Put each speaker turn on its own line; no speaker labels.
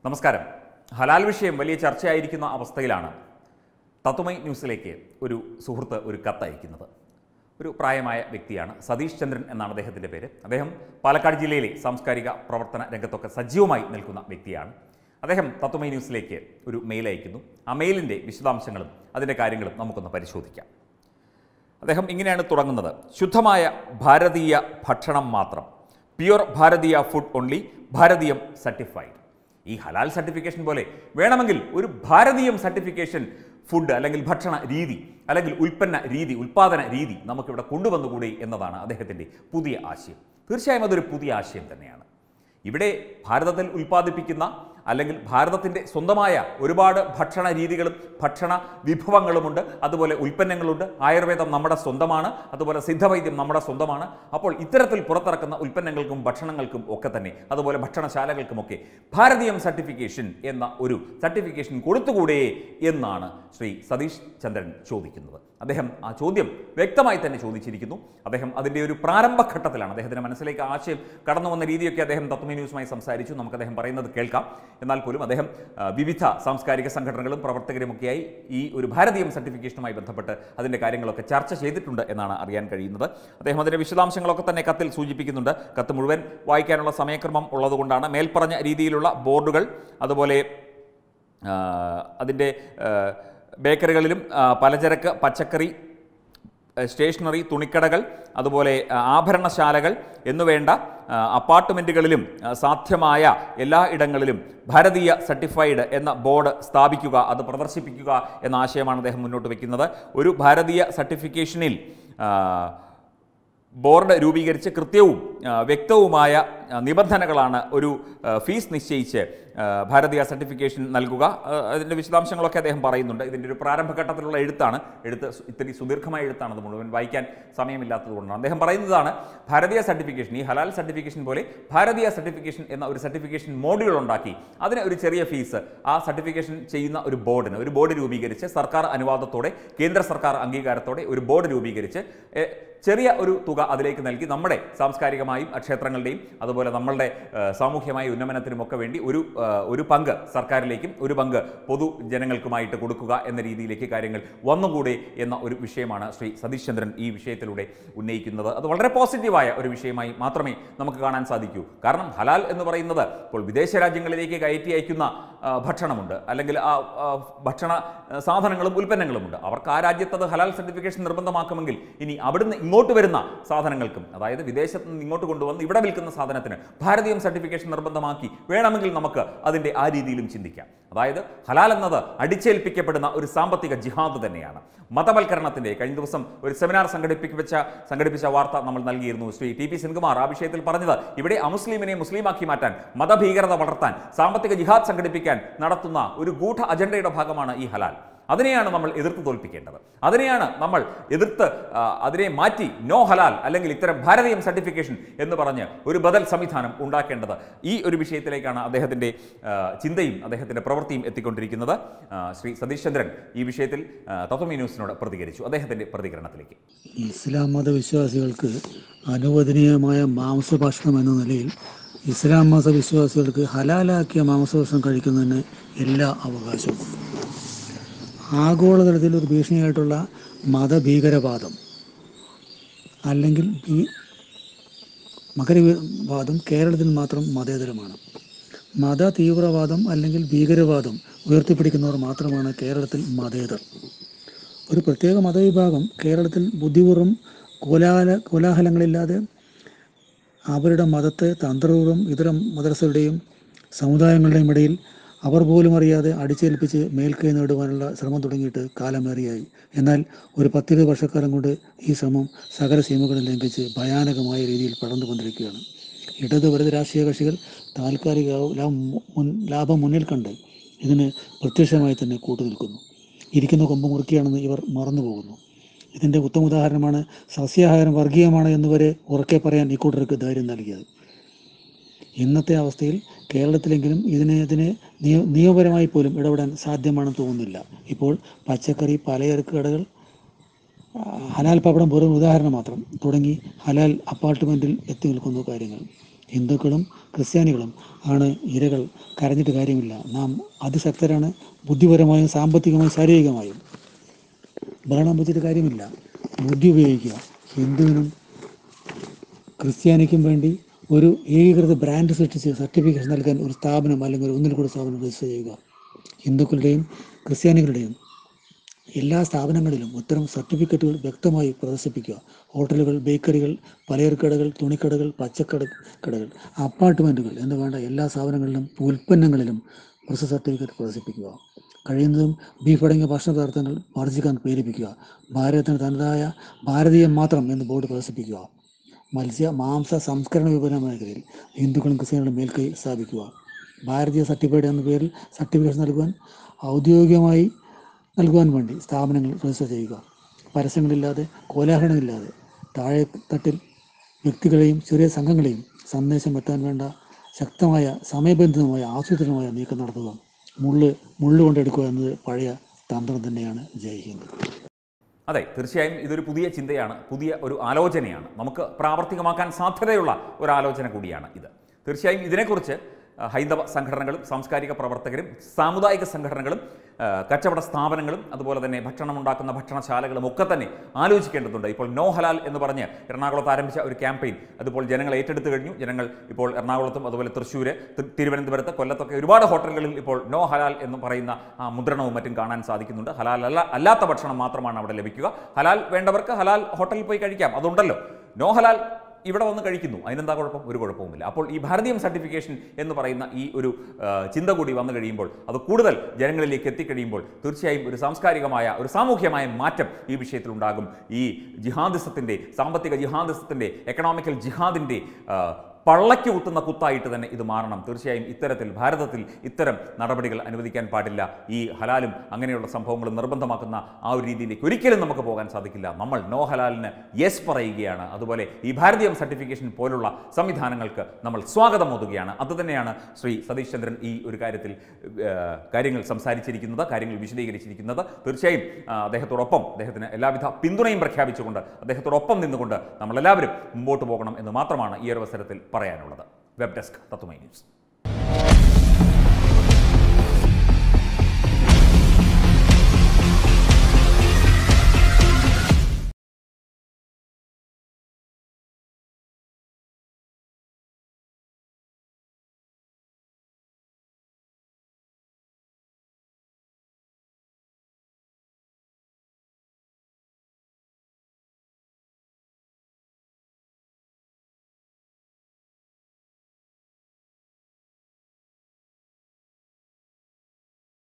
നമസ്കാരം. ഹലാൽ വിഷയം വലിയ ചർച്ചയായിരിക്കുന്ന അവസ്ഥയിലാണ് തത്വമൈ ന്യൂസിലേക്ക് ഒരു സുഹൃത്ത് ഒരു കത്തയക്കുന്നത്. ഒരു പ്രായമായ വ്യക്തിയാണ്, സതീഷ് ചന്ദ്രൻ എന്നാണ് അദ്ദേഹത്തിൻ്റെ പേര്. അദ്ദേഹം പാലക്കാട് ജില്ലയിലെ സാംസ്കാരിക പ്രവർത്തന രംഗത്തൊക്കെ സജീവമായി നിൽക്കുന്ന വ്യക്തിയാണ്. അദ്ദേഹം തത്വമൈ ന്യൂസിലേക്ക് ഒരു മെയിൽ അയക്കുന്നു. ആ മെയിലിൻ്റെ വിശദാംശങ്ങളും അതിൻ്റെ കാര്യങ്ങളും നമുക്കൊന്ന് പരിശോധിക്കാം. അദ്ദേഹം ഇങ്ങനെയാണ് തുടങ്ങുന്നത്: ശുദ്ധമായ ഭാരതീയ ഭക്ഷണം മാത്രം, പ്യുവർ ഭാരതീയ ഫുഡ് ഓൺലി, ഭാരതീയം സർട്ടിഫൈഡ്. ഈ ഹലാൽ സർട്ടിഫിക്കേഷൻ പോലെ വേണമെങ്കിൽ ഒരു ഭാരതീയം സർട്ടിഫിക്കേഷൻ ഫുഡ് അല്ലെങ്കിൽ ഭക്ഷണ രീതി അല്ലെങ്കിൽ ഉൽപ്പന്ന രീതി, ഉൽപ്പാദന രീതി നമുക്കിവിടെ കൊണ്ടുവന്നുകൂടി എന്നതാണ് അദ്ദേഹത്തിൻ്റെ പുതിയ ആശയം. തീർച്ചയായും അതൊരു പുതിയ ആശയം തന്നെയാണ്. ഇവിടെ ഭാരതത്തിൽ ഉൽപ്പാദിപ്പിക്കുന്ന അല്ലെങ്കിൽ ഭാരതത്തിൻ്റെ സ്വന്തമായ ഒരുപാട് ഭക്ഷണ രീതികളും ഭക്ഷണ വിഭവങ്ങളുമുണ്ട്. അതുപോലെ ഉൽപ്പന്നങ്ങളുണ്ട്. ആയുർവേദം നമ്മുടെ സ്വന്തമാണ്, അതുപോലെ സിദ്ധവൈദ്യം നമ്മുടെ സ്വന്തമാണ്. അപ്പോൾ ഇത്തരത്തിൽ പുറത്തിറക്കുന്ന ഉൽപ്പന്നങ്ങൾക്കും ഭക്ഷണങ്ങൾക്കും ഒക്കെ തന്നെ, അതുപോലെ ഭക്ഷണശാലകൾക്കുമൊക്കെ ഭാരതീയം സർട്ടിഫിക്കേഷൻ എന്ന ഒരു സർട്ടിഫിക്കേഷൻ കൊടുത്തുകൂടെ എന്നാണ് ശ്രീ സതീഷ് ചന്ദ്രൻ ചോദിക്കുന്നത്. അദ്ദേഹം ആ ചോദ്യം വ്യക്തമായി തന്നെ ചോദിച്ചിരിക്കുന്നു. അദ്ദേഹം അതിൻ്റെ ഒരു പ്രാരംഭഘട്ടത്തിലാണ്. അദ്ദേഹത്തിൻ്റെ മനസ്സിലേക്ക് ആശയം കടന്നു വന്ന രീതിയൊക്കെ അദ്ദേഹം തത്വമൈ ന്യൂസുമായി സംസാരിച്ചു. നമുക്ക് അദ്ദേഹം പറയുന്നത് കേൾക്കാം. എന്നാൽ പോലും അദ്ദേഹം വിവിധ സാംസ്കാരിക സംഘടനകളും പ്രവർത്തകരുമൊക്കെയായി ഈ ഒരു ഭാരതീയം സർട്ടിഫിക്കേഷനുമായി ബന്ധപ്പെട്ട് അതിൻ്റെ കാര്യങ്ങളൊക്കെ ചർച്ച ചെയ്തിട്ടുണ്ട് എന്നാണ് അറിയാൻ കഴിയുന്നത്. അദ്ദേഹം അതിൻ്റെ വിശദാംശങ്ങളൊക്കെ തന്നെ കത്തിൽ സൂചിപ്പിക്കുന്നുണ്ട്. കത്ത് മുഴുവൻ വായിക്കാനുള്ള സമയക്രമം ഉള്ളതുകൊണ്ടാണ് മേൽപ്പറഞ്ഞ രീതിയിലുള്ള ബോർഡുകൾ, അതുപോലെ അതിൻ്റെ ബേക്കറികളിലും പലചരക്ക്, പച്ചക്കറി, സ്റ്റേഷനറി, തുണിക്കടകൾ, അതുപോലെ ആഭരണശാലകൾ എന്നുവേണ്ട അപ്പാർട്ട്മെൻറ്റുകളിലും സാധ്യമായ എല്ലാ ഇടങ്ങളിലും ഭാരതീയ സർട്ടിഫൈഡ് എന്ന ബോർഡ് സ്ഥാപിക്കുക, അത് പ്രദർശിപ്പിക്കുക എന്ന ആശയമാണ് അദ്ദേഹം മുന്നോട്ട് വയ്ക്കുന്നത്. ഒരു ഭാരതീയ സർട്ടിഫിക്കേഷനിൽ ബോർഡ് രൂപീകരിച്ച് കൃത്യവും വ്യക്തവുമായ നിബന്ധനകളാണ് ഒരു ഫീസ് നിശ്ചയിച്ച് ഭാരതീയ സർട്ടിഫിക്കേഷൻ നൽകുക. അതിൻ്റെ വിശദാംശങ്ങളൊക്കെ അദ്ദേഹം പറയുന്നുണ്ട്. ഇതിൻ്റെ ഒരു പ്രാരംഭഘട്ടത്തിലുള്ള എഴുത്ത് ഇത്തിരി സുദീർഘമായ എഴുത്താണ്. അത് മുഴുവൻ വായിക്കാൻ സമയമില്ലാത്തതുകൊണ്ടാണ്. അദ്ദേഹം പറയുന്നതാണ്, ഭാരതീയ സർട്ടിഫിക്കേഷൻ, ഈ ഹലാൽ സർട്ടിഫിക്കേഷൻ പോലെ ഭാരതീയ സർട്ടിഫിക്കേഷൻ എന്ന ഒരു സർട്ടിഫിക്കേഷൻ മോഡ്യൂൾ ഉണ്ടാക്കി അതിന് ഒരു ചെറിയ ഫീസ് ആ സർട്ടിഫിക്കേഷൻ ചെയ്യുന്ന ഒരു ബോർഡ് രൂപീകരിച്ച് സർക്കാർ അനുവാദത്തോടെ, കേന്ദ്ര സർക്കാർ അംഗീകാരത്തോടെ ഒരു ബോർഡ് രൂപീകരിച്ച് ചെറിയ ഒരു തുക അതിലേക്ക് നൽകി നമ്മുടെ സാംസ്കാരികമായും ക്ഷേത്രങ്ങളുടെയും അതുപോലെ നമ്മളുടെ സാമൂഹ്യമായ ഉന്നമനത്തിനുമൊക്കെ വേണ്ടി ഒരു പങ്ക് സർക്കാരിലേക്കും ഒരു പങ്ക് പൊതുജനങ്ങൾക്കുമായിട്ട് കൊടുക്കുക എന്ന രീതിയിലേക്ക് കാര്യങ്ങൾ വന്നുകൂടെ എന്ന ഒരു വിഷയമാണ് ശ്രീ സതീഷ് ചന്ദ്രൻ ഈ വിഷയത്തിലൂടെ ഉന്നയിക്കുന്നത്. അത് വളരെ പോസിറ്റീവായ ഒരു വിഷയമായി മാത്രമേ നമുക്ക് കാണാൻ സാധിക്കൂ. കാരണം ഹലാൽ എന്ന് പറയുന്നത് ഇപ്പോൾ വിദേശ രാജ്യങ്ങളിലേക്ക് കയറ്റി അയക്കുന്ന ഭക്ഷണമുണ്ട്, അല്ലെങ്കിൽ ആ ഭക്ഷണ സാധനങ്ങളും ഉൽപ്പന്നങ്ങളുമുണ്ട്. അവർക്ക് ആ രാജ്യത്തത് ഹലാൽ സർട്ടിഫിക്കേഷൻ നിർബന്ധമാക്കുമെങ്കിൽ ഇനി അവിടുന്ന് ഇങ്ങോട്ട് വരുന്ന സാധനങ്ങൾക്കും, അതായത് വിദേശത്ത് നിന്ന് ഇങ്ങോട്ട് കൊണ്ടുവന്ന് ഇവിടെ വിൽക്കുന്ന സാധനത്തിന് ഭാരതീയം സർട്ടിഫിക്കേഷൻ നിർബന്ധമാക്കി വേണമെങ്കിൽ നമുക്ക് അതിൻ്റെ ആ രീതിയിലും ചിന്തിക്കാം. അതായത് ഹലാൽ എന്നത് അടിച്ചേൽപ്പിക്കപ്പെടുന്ന ഒരു സാമ്പത്തിക ജിഹാദ് തന്നെയാണ്. മതവൽക്കരണത്തിൻ്റെ കഴിഞ്ഞ ദിവസം ഒരു സെമിനാർ സംഘടിപ്പിച്ച വാർത്ത നമ്മൾ നൽകിയിരുന്നു. ശ്രീ ടി.പി. സെൻകുമാർ ആ വിഷയത്തിൽ പറഞ്ഞത്, ഇവിടെ അമുസ്ലിമിനെ മുസ്ലിമാക്കി മാറ്റാൻ, മതഭീകരത വളർത്താൻ, സാമ്പത്തിക ജിഹാദ് സംഘടിപ്പിക്കാൻ നടത്തുന്ന ഒരു ഗൂഢ അജണ്ടയുടെ ഭാഗമാണ് ഈ ഹലാൽ. അതിനെയാണ് നമ്മൾ എതിർത്ത് തോൽപ്പിക്കേണ്ടത്. അതിനെയാണ് നമ്മൾ അതിനെ മാറ്റി നോ ഹലാൽ അല്ലെങ്കിൽ ഇത്തരം ഭാരതീയം സർട്ടിഫിക്കേഷൻ എന്ന് പറഞ്ഞ് ഒരു ബദൽ സംവിധാനം ഉണ്ടാക്കേണ്ടത്. ഈ ഒരു വിഷയത്തിലേക്കാണ് അദ്ദേഹത്തിൻ്റെ ചിന്തയും അദ്ദേഹത്തിൻ്റെ പ്രവൃത്തിയും എത്തിക്കൊണ്ടിരിക്കുന്നത്. ശ്രീ സതീഷ് ചന്ദ്രൻ ഈ വിഷയത്തിൽ തത്വമൈ ന്യൂസിനോട് പ്രതികരിച്ചു. അദ്ദേഹത്തിൻ്റെ പ്രതികരണത്തിലേക്ക്:
ഇസ്ലാം മതവിശ്വാസികൾക്ക് അനുവദനീയമായ മാംസഭക്ഷണം എന്ന നിലയിൽ ഇസ്ലാം മതവിശ്വാസികൾക്ക് ഹലാലാക്കിയ മാംസഭക്ഷണം കഴിക്കുന്നതിന് എല്ലാ അവകാശവും. ആഗോളതലത്തിൽ ഒരു ഭീഷണിയായിട്ടുള്ള മതഭീകരവാദം അല്ലെങ്കിൽ മകരവാദം കേരളത്തിൽ മാത്രം മതേതരമാണ്. മത തീവ്രവാദം അല്ലെങ്കിൽ ഭീകരവാദം ഉയർത്തിപ്പിടിക്കുന്നവർ മാത്രമാണ് കേരളത്തിൽ മതേതർ. ഒരു പ്രത്യേക മതവിഭാഗം കേരളത്തിൽ ബുദ്ധിപൂർവ്വം കോലാഹലങ്ങളില്ലാതെ അവരുടെ മതത്തെ തന്ത്രപൂർവ്വം ഇതര മദ്രസകളുടെയും സമുദായങ്ങളുടെയും ഇടയിൽ അവർ പോലും അറിയാതെ അടിച്ചേൽപ്പിച്ച് മേൽക്കൈ നേടുവാനുള്ള ശ്രമം തുടങ്ങിയിട്ട് കാലമേറിയായി. എന്നാൽ ഒരു 10-20 വർഷക്കാലം കൊണ്ട് ഈ ശ്രമം സകല സീമകളും ലംഘിച്ച് ഭയാനകമായ രീതിയിൽ പടർന്നുകൊണ്ടിരിക്കുകയാണ്. ഇടത് വലത് രാഷ്ട്രീയ കക്ഷികൾ താൽക്കാലിക ലാഭം മുന്നിൽ കണ്ട് ഇതിന് പ്രത്യക്ഷമായി തന്നെ കൂട്ടുനിൽക്കുന്നു. ഇരിക്കുന്ന കൊമ്പ് മുറുക്കിയാണെന്ന് ഇവർ മറന്നുപോകുന്നു. ഇതിൻ്റെ ഉത്തമ ഉദാഹരണമാണ് സസ്യാഹാരം വർഗീയമാണ് എന്നുവരെ ഉറക്കെ പറയാൻ ഇക്കൂട്ടർക്ക് ധൈര്യം നൽകിയത്. ഇന്നത്തെ അവസ്ഥയിൽ കേരളത്തിലെങ്കിലും ഇതിനെ നിയമപരമായി പോലും ഇടപെടാൻ സാധ്യമാണെന്ന് തോന്നുന്നില്ല. ഇപ്പോൾ പച്ചക്കറി, പലചരക്ക് കടകൾ, ഹലാൽ പപ്പടം വെറും ഉദാഹരണം മാത്രം തുടങ്ങി ഹലാൽ അപ്പാർട്ട്മെൻറ്റിൽ എത്തി നിൽക്കുന്ന കാര്യങ്ങൾ. ഹിന്ദുക്കളും ക്രിസ്ത്യാനികളും ആണ് ഇരകൾ. കരഞ്ഞിട്ട് കാര്യമില്ല. നാം അതിശക്തരാണ്, ബുദ്ധിപരമായും സാമ്പത്തികമായും ശാരീരികമായും. ഭരണം വെച്ചിട്ട് കാര്യമില്ല. ബുദ്ധി ഉപയോഗിക്കുക. ഹിന്ദുവിനും ക്രിസ്ത്യാനിക്കും വേണ്ടി ഒരു ഏകീകൃത ബ്രാൻഡ് സൃഷ്ടിച്ച് സർട്ടിഫിക്കേഷൻ നൽകാൻ ഒരു സ്ഥാപനം അല്ലെങ്കിൽ ഒന്നിൽ കൂടി സ്ഥാപനം രജിസ്റ്റർ ചെയ്യുക. ഹിന്ദുക്കളുടെയും ക്രിസ്ത്യാനികളുടെയും എല്ലാ സ്ഥാപനങ്ങളിലും ഇത്തരം സർട്ടിഫിക്കറ്റുകൾ വ്യക്തമായി പ്രദർശിപ്പിക്കുക. ഹോട്ടലുകൾ, ബേക്കറികൾ, പലചരക്കടകൾ, തുണിക്കടകൾ, പച്ചക്കടകൾ, അപ്പാർട്ട്മെൻറ്റുകൾ എന്ന് വേണ്ട എല്ലാ സ്ഥാപനങ്ങളിലും ഉൽപ്പന്നങ്ങളിലും പ്രസ് സർട്ടിഫിക്കറ്റ് പ്രദർശിപ്പിക്കുക. കഴിയുന്നതും ബീഫ് അടങ്ങിയ ഭക്ഷണ പദാർത്ഥങ്ങൾ വർജിക്കാൻ പ്രേരിപ്പിക്കുക. ഭാരതത്തിന് തനതായ ഭാരതീയം മാത്രം എന്ന് ബോർഡ് പ്രദർശിപ്പിക്കുക. മത്സ്യ മാംസ സംസ്കരണ വിപണന മേഖലയിൽ ഹിന്ദുക്കളും ക്രിസ്ത്യാനികളും മേൽക്കൈ സ്ഥാപിക്കുക. ഭാരതീയ സർട്ടിഫൈഡ് എന്ന പേരിൽ സർട്ടിഫിക്കേഷൻ ഔദ്യോഗികമായി നൽകുവാൻ വേണ്ടി സ്ഥാപനങ്ങൾ രജിസ്റ്റർ ചെയ്യുക. പരസ്യങ്ങളില്ലാതെ, കോലാഹലങ്ങളില്ലാതെ താഴെത്തട്ടിൽ വ്യക്തികളെയും ചെറിയ സംഘങ്ങളെയും സന്ദേശം എത്താൻ വേണ്ട ശക്തമായ സമയബന്ധിതമായ ആസൂത്രിതമായ നീക്കം നടത്തുക. മുള്ളുകൊണ്ടെടുക്കുക എന്നത് പഴയ തന്ത്രം തന്നെയാണ്. ജയ് ഹിന്ദ്.
അതെ, തീർച്ചയായും ഇതൊരു പുതിയ ചിന്തയാണ്, പുതിയ ഒരു ആലോചനയാണ്, നമുക്ക് പ്രാവർത്തികമാക്കാൻ സാധ്യതയുള്ള ഒരു ആലോചന കൂടിയാണ് ഇത്. തീർച്ചയായും ഇതിനെക്കുറിച്ച് ഹൈന്ദവ സംഘടനകളും സാംസ്കാരിക പ്രവർത്തകരും സാമുദായിക സംഘടനകളും കച്ചവട സ്ഥാപനങ്ങളും അതുപോലെ തന്നെ ഭക്ഷണമുണ്ടാക്കുന്ന ഭക്ഷണശാലകളും ഒക്കെ തന്നെ ആലോചിക്കേണ്ടതുണ്ട്. ഇപ്പോൾ നോ ഹലാൽ എന്ന് പറഞ്ഞ് എറണാകുളത്ത് ആരംഭിച്ച ഒരു ക്യാമ്പയിൻ അതിപ്പോൾ ജനങ്ങൾ ഏറ്റെടുത്തു കഴിഞ്ഞു. ജനങ്ങൾ ഇപ്പോൾ എറണാകുളത്തും അതുപോലെ തൃശ്ശൂർ, തിരുവനന്തപുരത്ത്, കൊല്ലത്തൊക്കെ ഒരുപാട് ഹോട്ടലുകളിൽ ഇപ്പോൾ നോ ഹലാൽ എന്ന് പറയുന്ന മുദ്രണവും മറ്റും കാണാൻ സാധിക്കുന്നുണ്ട്. ഹലാൽ അല്ലാത്ത ഭക്ഷണം മാത്രമാണ് അവിടെ ലഭിക്കുക. ഹലാൽ വേണ്ടവർക്ക് ഹലാൽ ഹോട്ടലിൽ പോയി കഴിക്കാം, അതുണ്ടല്ലോ. നോ ഹലാൽ ഇവിടെ വന്ന് കഴിക്കുന്നു, അതിനെന്താ കുഴപ്പം? ഒരു കുഴപ്പവുമില്ല. അപ്പോൾ ഈ ഭാരതീയം സർട്ടിഫിക്കേഷൻ എന്ന് പറയുന്ന ഈ ഒരു ചിന്ത കൂടി വന്നു കഴിയുമ്പോൾ, അത് കൂടുതൽ ജനങ്ങളിലേക്ക് എത്തിക്കഴിയുമ്പോൾ തീർച്ചയായും ഒരു സാംസ്കാരികമായ ഒരു സാമൂഹ്യമായ മാറ്റം ഈ വിഷയത്തിലുണ്ടാകും. ഈ ജിഹാദിസത്തിൻ്റെ, സാമ്പത്തിക ജിഹാദിസത്തിൻ്റെ, എക്കണോമിക്കൽ ജിഹാദിൻ്റെ പള്ളയ്ക്ക് കുത്തുന്ന കുത്തായിട്ട് തന്നെ ഇത് മാറണം. തീർച്ചയായും ഇത്തരത്തിൽ ഭാരതത്തിൽ ഇത്തരം നടപടികൾ അനുവദിക്കാൻ പാടില്ല. ഈ ഹലാലും അങ്ങനെയുള്ള സംഭവങ്ങളും നിർബന്ധമാക്കുന്ന ആ ഒരു രീതിയിലേക്ക് ഒരിക്കലും നമുക്ക് പോകാൻ സാധിക്കില്ല. നമ്മൾ നോ ഹലാലിന് യെസ് പറയുകയാണ്. അതുപോലെ ഈ ഭാരതീയം സർട്ടിഫിക്കേഷൻ പോലുള്ള സംവിധാനങ്ങൾക്ക് നമ്മൾ സ്വാഗതമോതുകയാണ്. അതുതന്നെയാണ് ശ്രീ സതീഷ് ചന്ദ്രൻ ഈ ഒരു കാര്യത്തിൽ കാര്യങ്ങൾ സംസാരിച്ചിരിക്കുന്നത്, കാര്യങ്ങൾ വിശദീകരിച്ചിരിക്കുന്നത്. തീർച്ചയായും അദ്ദേഹത്തോടൊപ്പം, അദ്ദേഹത്തിന് എല്ലാവിധ പിന്തുണയും പ്രഖ്യാപിച്ചുകൊണ്ട്, അദ്ദേഹത്തോടൊപ്പം നിന്നുകൊണ്ട് നമ്മളെല്ലാവരും മുമ്പോട്ട് പോകണം എന്ന് മാത്രമാണ് ഈ ഒരു അവസരത്തിൽ പറയാനുള്ളത്. വെബ് ഡെസ്ക് തത്വമൈ ന്യൂസ്.